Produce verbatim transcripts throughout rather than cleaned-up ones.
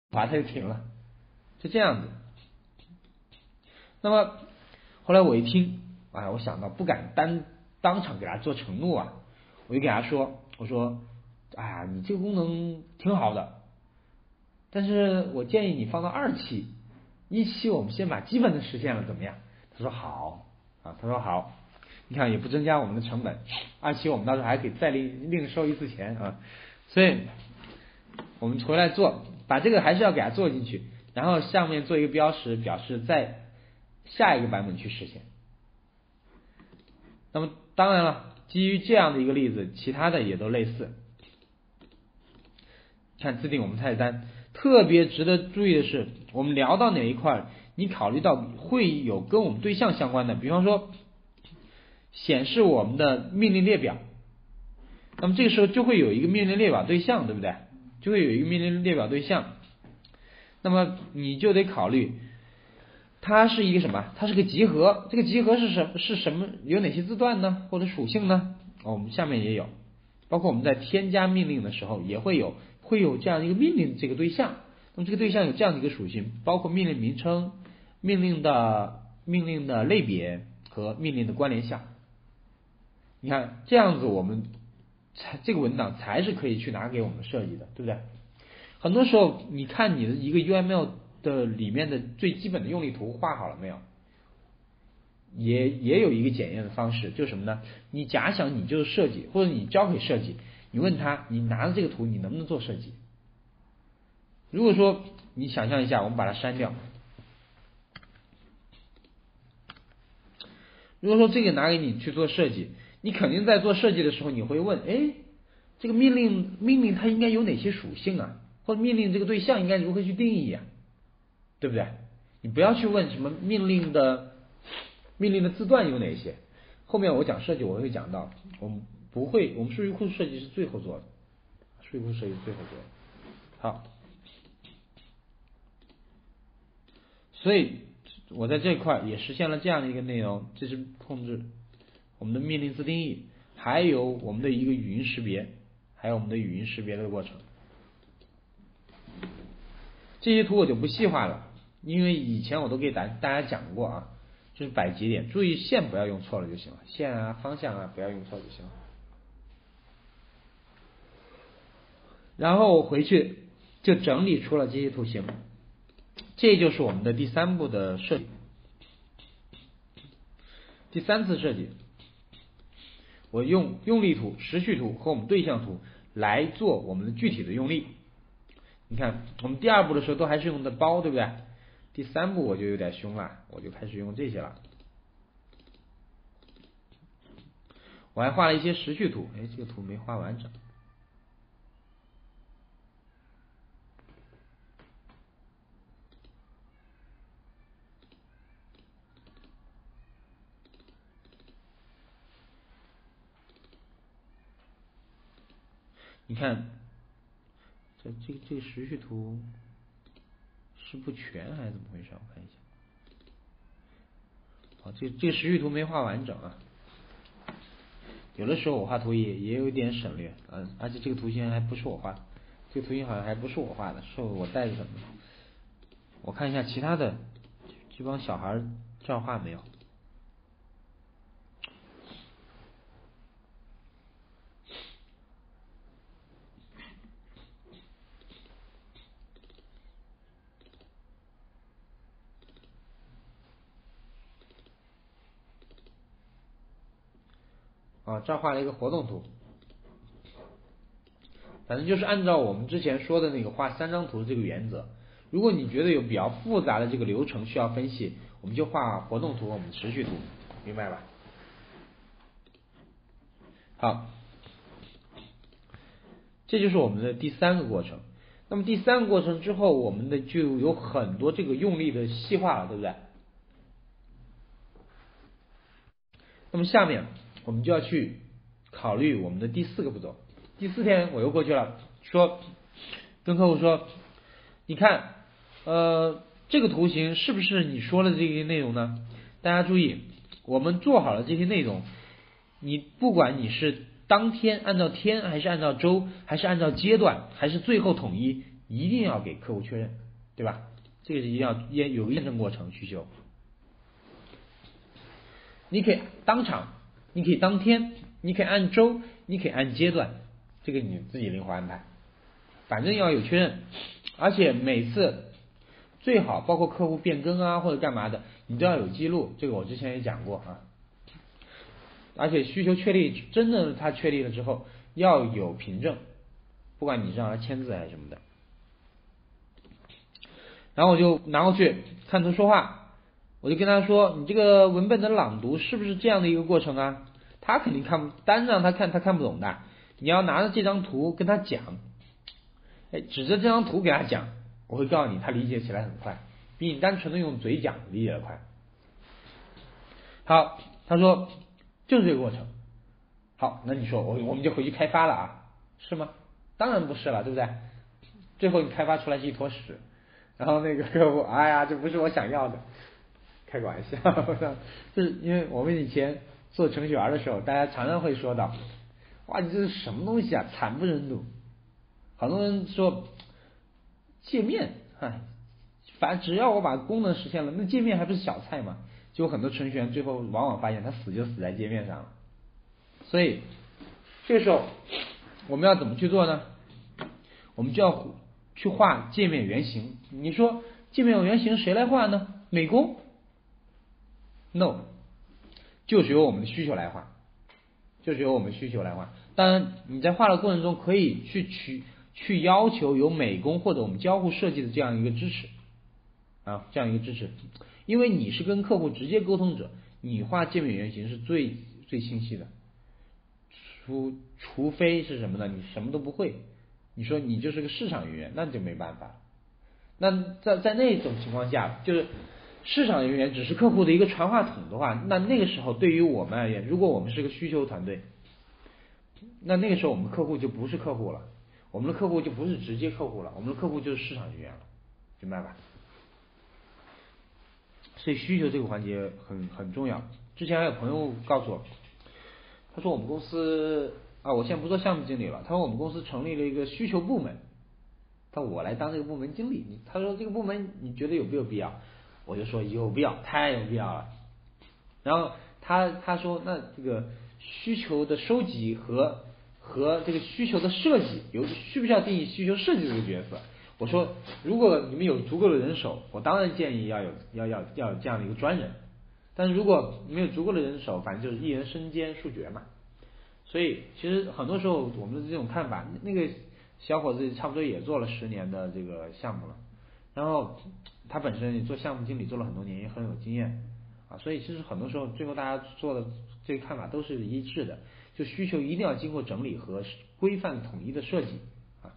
滑它就停了，就这样子。那么后来我一听，哎，我想到不敢单当场给他做承诺啊，我就给他说，我说，哎呀，你这个功能挺好的，但是我建议你放到二期，一期我们先把基本的实现了，怎么样？他说好啊，他说好，你看也不增加我们的成本，二期我们到时候还可以再另另收一次钱啊，所以我们回来做，把这个还是要给它做进去，然后上面做一个标识，表示在下一个版本去实现。那么当然了，基于这样的一个例子，其他的也都类似。看自定我们菜单，特别值得注意的是，我们聊到哪一块，你考虑到会有跟我们对象相关的，比方说显示我们的命令列表，那么这个时候就会有一个命令列表对象，对不对？就会有一个命令列表对象，那么你就得考虑它是一个什么？它是个集合，这个集合是什是什么？有哪些字段呢？或者属性呢？哦，我们下面也有，包括我们在添加命令的时候也会有会有这样一个命令这个对象。那么这个对象有这样的一个属性，包括命令名称、命令的命令的类别和命令的关联项。你看这样子，我们才这个文档才是可以去拿给我们设计的，对不对？很多时候，你看你的一个 U M L 的里面的最基本的用例图画好了没有？也也有一个检验的方式，就是什么呢？你假想你就是设计，或者你交给设计，你问他，你拿着这个图你能不能做设计？如果说你想象一下，我们把它删掉。如果说这个拿给你去做设计，你肯定在做设计的时候，你会问，哎，这个命令命令它应该有哪些属性啊？或者命令这个对象应该如何去定义啊？对不对？你不要去问什么命令的命令的字段有哪些，后面我讲设计我会讲到，我们不会，我们数据库设计是最后做的，数据库设计最后做的。好，所以我在这块也实现了这样的一个内容，这是控制我们的命令自定义，还有我们的一个语音识别，还有我们的语音识别的过程。这些图我就不细化了，因为以前我都给大大家讲过啊，就是摆节点，注意线不要用错了就行了，线啊方向啊不要用错就行了。然后我回去就整理出了这些图形，这就是我们的第三步的设计，第三次设计，我用用例图、时序图和我们对象图来做我们的具体的用例。你看我们第二步的时候都还是用的包，对不对？第三步我就有点凶了，我就开始用这些了。我还画了一些时序图，哎，这个图没画完整。你看，这这个这个时序图是不全还是怎么回事？我看一下。好，这这个时序图没画完整啊。有的时候我画图也也有一点省略，嗯，而且这个图形还不是我画的，这个图形好像还不是我画的，是我带着什么？我看一下其他的，这帮小孩这样画没有？啊，这儿画了一个活动图，反正就是按照我们之前说的那个画三张图这个原则。如果你觉得有比较复杂的这个流程需要分析，我们就画活动图，我们持续图，明白吧？好，这就是我们的第三个过程。那么第三个过程之后，我们的就有很多这个用力的细化了，对不对？那么下面我们就要去考虑我们的第四个步骤。第四天我又过去了，说跟客户说，你看，呃，这个图形是不是你说的这些内容呢？大家注意，我们做好了这些内容，你不管你是当天按照天，还是按照周，还是按照阶段，还是最后统一， 一定要给客户确认，对吧？这个是一定要验有个验证过程需求。你可以当场，你可以当天，你可以按周，你可以按阶段，这个你自己灵活安排，反正要有确认，而且每次最好包括客户变更啊或者干嘛的，你都要有记录，这个我之前也讲过啊。而且需求确立，真正他确立了之后要有凭证，不管你是让他签字还是什么的。然后我就拿过去看图说话，我就跟他说，你这个文本的朗读是不是这样的一个过程啊？他肯定看，单让他看他看不懂的，你要拿着这张图跟他讲，哎，指着这张图给他讲，我会告诉你他理解起来很快，比你单纯的用嘴讲理解的快。好，他说就是这个过程。好，那你说我我们就回去开发了啊，是吗？当然不是了，对不对？最后你开发出来是一坨屎，然后那个客户，哎呀，这不是我想要的，开个玩笑，就是因为我们以前做程序员的时候，大家常常会说到，哇，你这是什么东西啊，惨不忍睹。很多人说界面，哎，反正只要我把功能实现了，那界面还不是小菜吗？就很多程序员最后往往发现他死就死在界面上了。所以这个时候我们要怎么去做呢？我们就要去画界面原型。你说界面原型谁来画呢？美工 ？No， 就是由我们的需求来画，就是由我们需求来画。当然你在画的过程中可以去取去要求有美工或者我们交互设计的这样一个支持啊，这样一个支持，因为你是跟客户直接沟通者，你画界面原型是最最清晰的。除除非是什么呢？你什么都不会，你说你就是个市场人员，那就没办法。那在在那种情况下，就是市场人员只是客户的一个传话筒的话，那那个时候对于我们而言，如果我们是个需求团队，那那个时候我们客户就不是客户了，我们的客户就不是直接客户了，我们的客户就是市场人员了，明白吧？所以需求这个环节很很重要。之前还有朋友告诉我，他说我们公司啊，我现在不做项目经理了。他说我们公司成立了一个需求部门，他说我来当这个部门经理。他说这个部门你觉得有没有必要？我就说有必要，太有必要了。然后他他说那这个需求的收集和和这个需求的设计有需不需要定义需求设计这个角色？我说如果你们有足够的人手，我当然建议要有要要要有这样的一个专人。但是如果没有足够的人手，反正就是一人身兼数角嘛。所以其实很多时候我们的这种看法，那个小伙子差不多也做了十年的这个项目了，然后他本身做项目经理做了很多年，也很有经验啊。所以其实很多时候最后大家做的这个看法都是一致的，就需求一定要经过整理和规范统一的设计啊。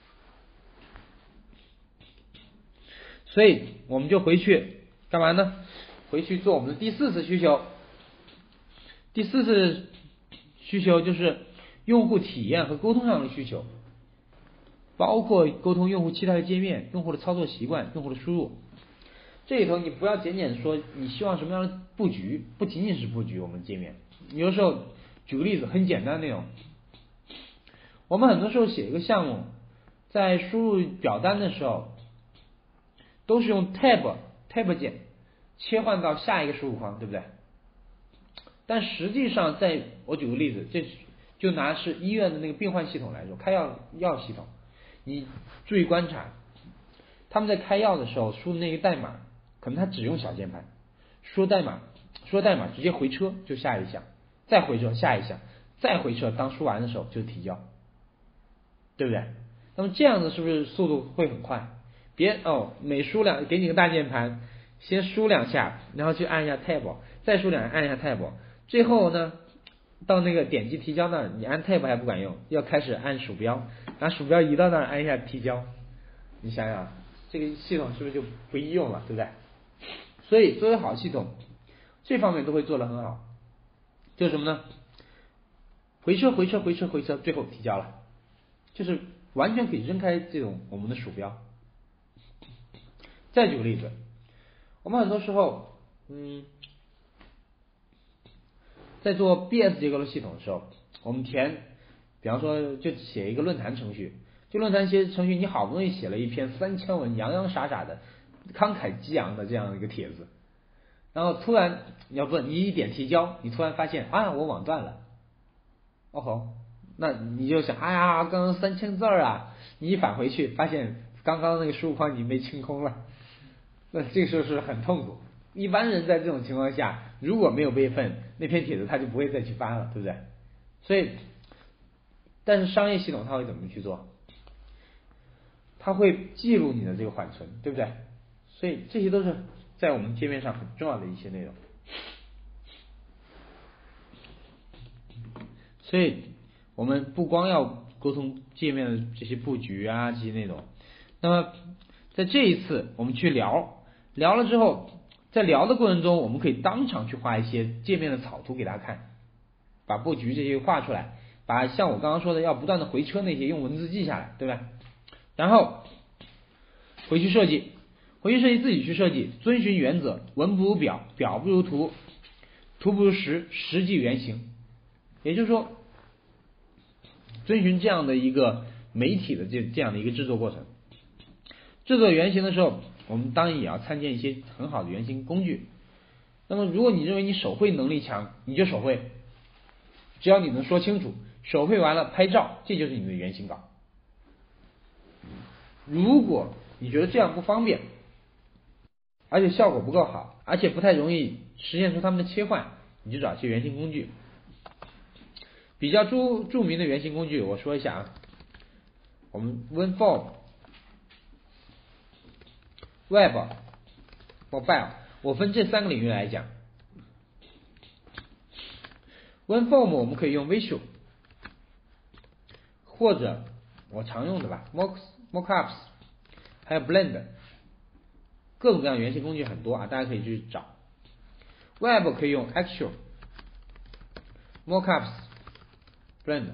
所以我们就回去干嘛呢？回去做我们的第四次需求。第四次需求就是用户体验和沟通上的需求，包括沟通用户期待的界面、用户的操作习惯、用户的输入。这里头你不要简简说你希望什么样的布局，不仅仅是布局我们界面。有的时候举个例子，很简单的那种，我们很多时候写一个项目，在输入表单的时候，都是用 tab tab 键切换到下一个输入框，对不对？但实际上在，我举个例子，这就拿是医院的那个病患系统来说，开药药系统，你注意观察，他们在开药的时候输的那个代码，可能他只用小键盘，输代码，输代码直接回车就下一项，再回车下一项，再回车，当输完的时候就提交，对不对？那么这样子是不是速度会很快？别哦，每输两给你个大键盘，先输两下，然后去按一下 tab， 再输两下按一下 tab。最后呢，到那个点击提交那儿，你按 tab 还不管用，要开始按鼠标，拿鼠标移到那儿按一下提交。你想想，这个系统是不是就不易用了，对不对？所以作为好系统，这方面都会做得很好。就是什么呢？回车回车回车回车，最后提交了，就是完全可以扔开这种我们的鼠标。再举个例子，我们很多时候，嗯。在做 B S 结构的系统的时候，我们填，比方说就写一个论坛程序，就去论坛写程序，你好不容易写了一篇三千文洋洋洒洒的慷慨激昂的这样一个帖子，然后突然要不你一点提交，你突然发现啊我网断了，哦吼，那你就想哎呀刚刚三千字啊，你一返回去发现刚刚那个输入框已经被清空了，那这个时候是很痛苦。一般人在这种情况下如果没有备份，那篇帖子他就不会再去发了，对不对？所以但是商业系统它会怎么去做？它会记录你的这个缓存，对不对？所以这些都是在我们界面上很重要的一些内容。所以我们不光要沟通界面的这些布局啊这些内容，那么在这一次我们去聊聊了之后，在聊的过程中我们可以当场去画一些界面的草图给大家看，把布局这些画出来，把像我刚刚说的要不断的回车那些用文字记下来，对吧？然后回去设计，回去设计自己去设计，遵循原则，文不如表，表不如图，图不如实，实即原型。也就是说遵循这样的一个媒体的这这样的一个制作过程。制作原型的时候，我们当然也要参见一些很好的原型工具。那么如果你认为你手绘能力强，你就手绘，只要你能说清楚，手绘完了拍照，这就是你的原型稿。如果你觉得这样不方便，而且效果不够好，而且不太容易实现出它们的切换，你就找一些原型工具。比较著著名的原型工具我说一下啊，我们 WinForm、Web、Mobile， 我分这三个领域来讲。WinForm 我们可以用 Visual， 或者我常用的吧 Mockups， 还有 Blend， 各种各样的原型工具很多啊，大家可以去找。Web 可以用 Actual、Mockups、Blend，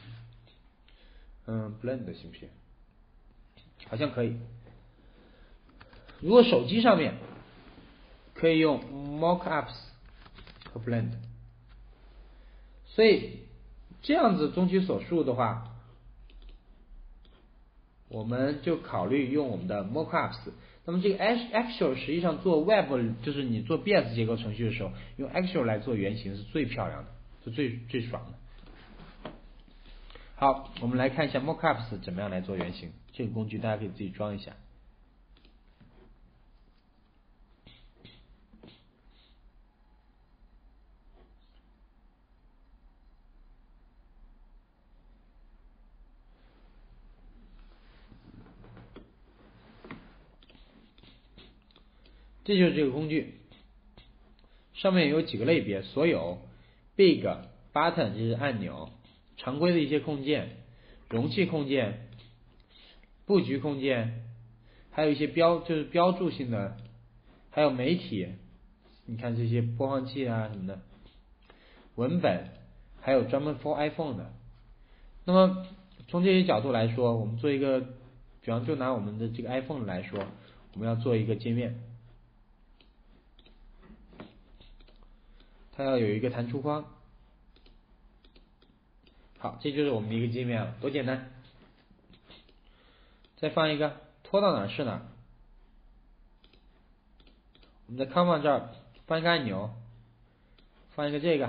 嗯 Blend 行不行？好像可以。如果手机上面可以用 Mockups 和 Blend， 所以这样子综其所述的话，我们就考虑用我们的 Mockups。那么这个 Actual 实际上做 Web 就是你做 B S 结构程序的时候，用 Actual 来做原型是最漂亮的，是最最爽的。好，我们来看一下 Mockups 怎么样来做原型，这个工具大家可以自己装一下。这就是这个工具，上面有几个类别，所有 Big、Button 这是按钮，常规的一些控件，容器控件、布局控件，还有一些标就是标注性的，还有媒体，你看这些播放器啊什么的，文本，还有专门 for iPhone 的。那么从这些角度来说，我们做一个，比方就拿我们的这个 iPhone 来说，我们要做一个界面，它要有一个弹出框。好，这就是我们的一个界面了，多简单。再放一个，拖到哪是哪。我们在 Command 这儿放一个按钮，放一个这个，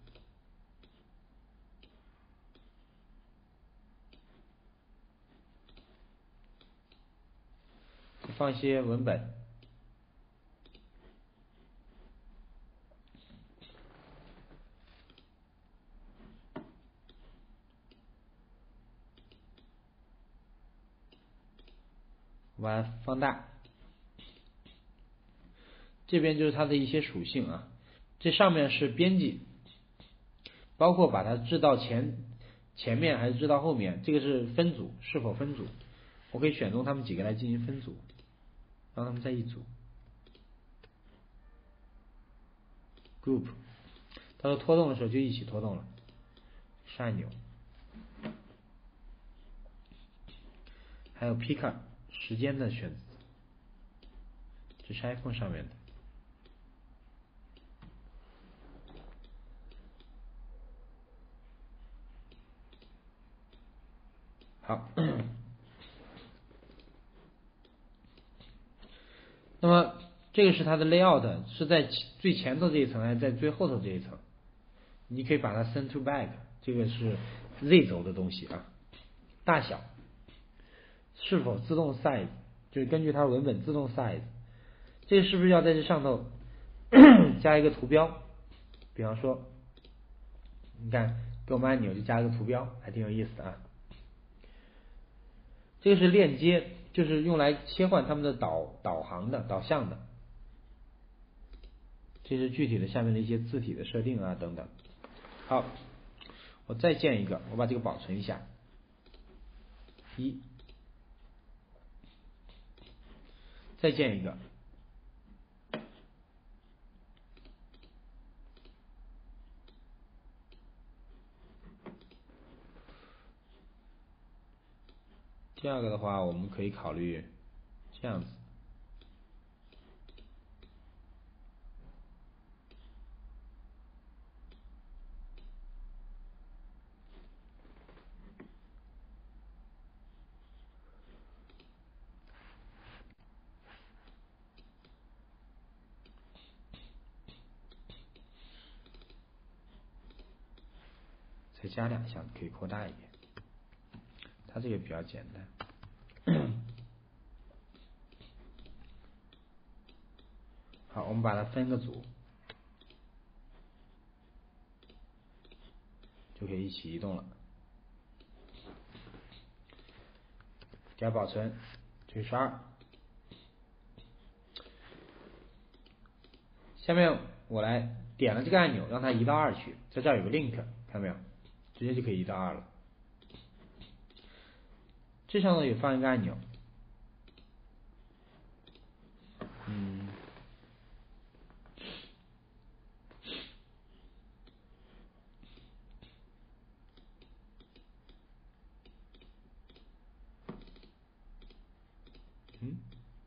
放一些文本。把它放大，这边就是它的一些属性啊。这上面是编辑，包括把它置到前前面还是置到后面，这个是分组，是否分组，我可以选中它们几个来进行分组，让它们在一组。Group， 它说拖动的时候就一起拖动了，是按钮。还有 Picker 时间的选择，这是 iPhone 上面的。好， 那么这个是它的 layout 是在最前头这一层还是在最后头这一层？你可以把它 send to back， 这个是 Z 轴的东西啊。大小是否自动 size， 就是根据它文本自动 size， 这个是不是要在这上头加一个图标？比方说，你看给我们按钮就加一个图标，还挺有意思的啊。这个是链接，就是用来切换他们的导导航的导向的。这是具体的下面的一些字体的设定啊等等。好，我再建一个，我把这个保存一下。一，再建一个。第二个的话，我们可以考虑这样子。再加两项可以扩大一点，它这个比较简单。好，我们把它分个组，就可以一起移动了。加保存，这是二。下面我来点了这个按钮，让它移到二去，在这儿有个 link， 看到没有？直接就可以移到二了。这上头有放一个按钮，嗯，嗯，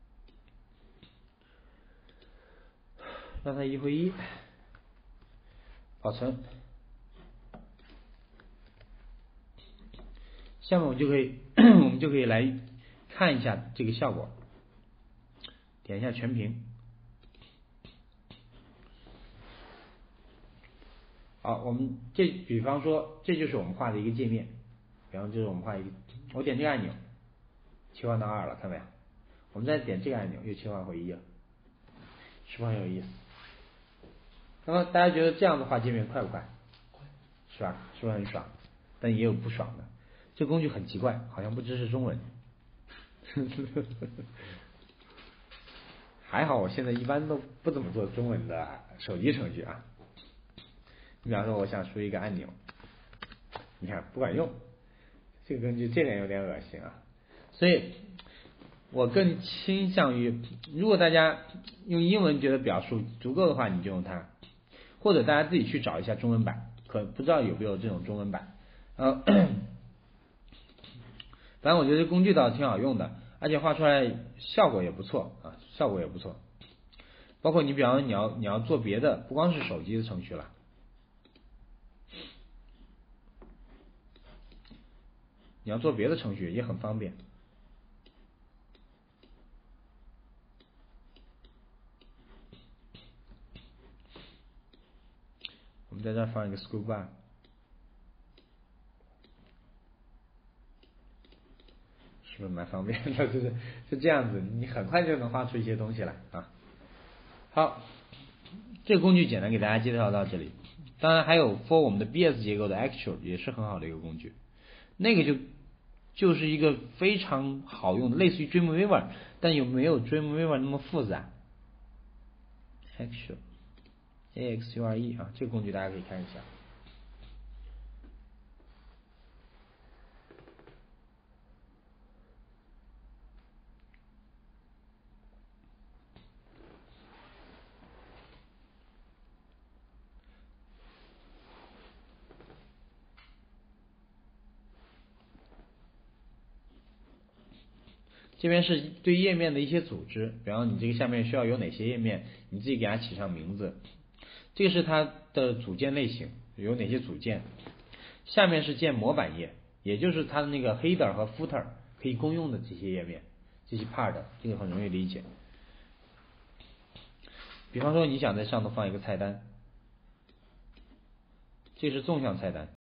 让它一回一，保存。下面我们就可以，我们就可以来看一下这个效果。点一下全屏。好，我们这比方说这就是我们画的一个界面，比方就是我们画一个，我点这个按钮，切换到二了，看到没有？我们再点这个按钮，又切换回一了，是不是很有意思？那么大家觉得这样的画界面快不快？快，是吧？是不是很爽？但也有不爽的。这个工具很奇怪，好像不支持中文。还好我现在一般都不怎么做中文的手机程序啊。你比方说我想输一个按钮，你看不管用，这个工具这点有点恶心啊。所以我更倾向于，如果大家用英文觉得表述足够的话，你就用它，或者大家自己去找一下中文版，可不知道有没有这种中文版。呃，反正我觉得这工具倒挺好用的，而且画出来效果也不错啊，效果也不错。包括你比方说你要你要做别的，不光是手机的程序了，你要做别的程序也很方便。我们在这儿放一个 scroll bar， 是不是蛮方便的？就是就这样子，你很快就能画出一些东西来啊。好，这个工具简单给大家介绍到这里。当然还有 for 我们的 B S 结构的 Actual 也是很好的一个工具，那个就就是一个非常好用的，类似于 Dreamweaver， 但有没有 Dreamweaver 那么复杂。Actual A X U R E 啊，这个工具大家可以看一下。这边是对页面的一些组织，比方你这个下面需要有哪些页面，你自己给它起上名字。这个是它的组件类型，有哪些组件。下面是建模板页，也就是它的那个 header 和 footer 可以公用的这些页面，这些 part， 这个很容易理解。 比方说你想在上头放一个菜单，这是纵向菜单。